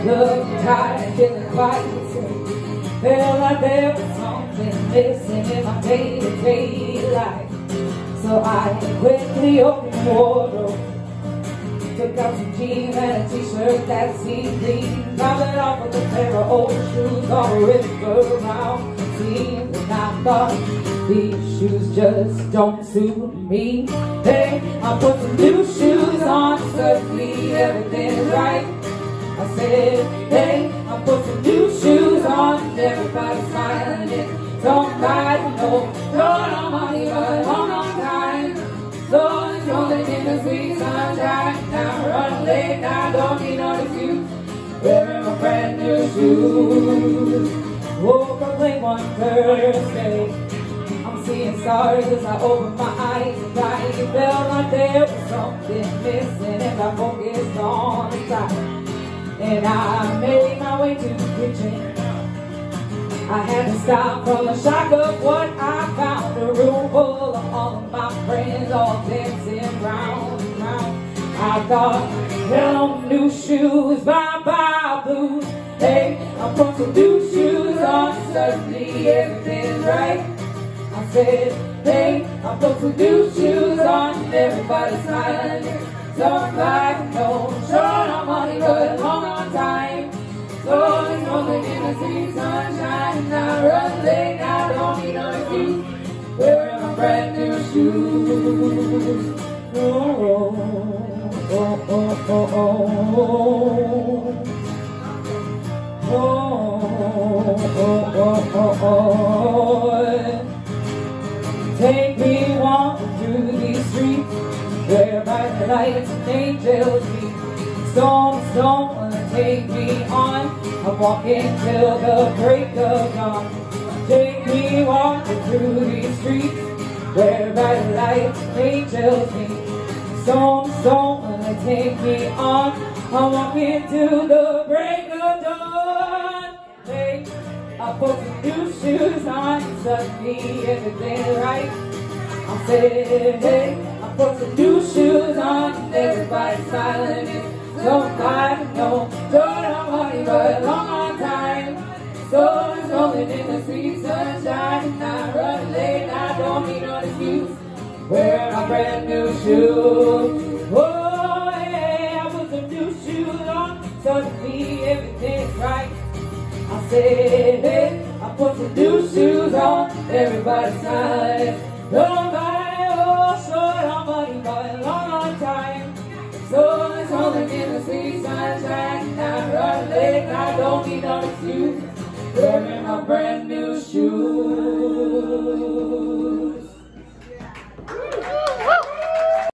Look tired, feeling quite sick. Felt like there was something missing in my day-to-day life. So I quickly opened the wardrobe, took out some jeans and a t-shirt that seemed clean, dropped it off with a pair of old shoes all ripped around the seams. And I thought, these shoes just don't suit me. Hey, I put some new shoes on, suddenly everything's right. I said, hey, I put some new shoes on, everybody's smiling. It don't matter, no, don't on money, but hold on time. So it's rolling in the sweet sunshine. Now running late, now don't need no excuse. Wearing my brand new shoes. Woke up late one Thursday, I'm seeing stars as I open my eyes. And I felt like there was something missing, and I focused on the time. And I made my way to the kitchen. I had to stop from the shock of what I found. A room full of all of my friends, all dancing round and round. I thought, hello, new shoes, bye-bye blues. Hey, I put some new shoes on, suddenly everything's right. I said, hey, I put some new shoes on, everybody's smiling. Somebody knows, short on money, but long on time. So it's rolling in the sweet sunshine. Now run late, I don't need no excuse. Wearing my brand new shoes. Oh, oh, oh, oh, oh, oh. Oh, oh, oh, oh, oh. Take me walking through these streets where by the lights and angels meet. Stone to stone wanna take me on. I'm walking till the break of dawn. Take me walking through these streets where by the lights and angels meet. Stone to stone wanna take me on. I'm walking till the break of dawn. Hey, I put some new shoes on, suddenly everything's right. I said, hey, I put some new shoes on, everybody's smiling. Somebody know, don't know money, but long on time. So it's rolling in the sweet sunshine. Now running late, I don't need no excuse. Wearing my brand new shoes. Oh, hey, I put some new shoes on, suddenly everything's right. I said, hey, I put some new shoes on, everybody's smiling. Nobody, oh, short on money, but long on time. So it's rolling in the sweet sunshine. Now running late, I don't need no excuse. Wearing my brand new shoes.